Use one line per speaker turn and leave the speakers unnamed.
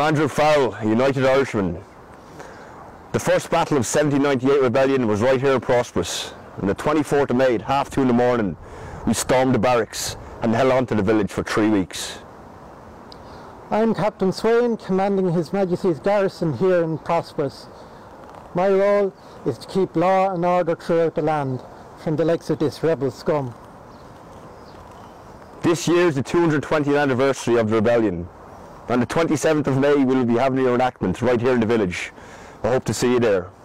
Andrew Farrell, a United Irishman. The first battle of 1798 rebellion was right here in Prosperous. On the 24th of May at 2:30 in the morning, we stormed the barracks and held on to the village for 3 weeks.
I'm Captain Swain, commanding His Majesty's garrison here in Prosperous. My role is to keep law and order throughout the land from the likes of this rebel scum.
This year is the 220th anniversary of the rebellion. On the 27th of May, we'll be having your enactment right here in the village. I hope to see you there.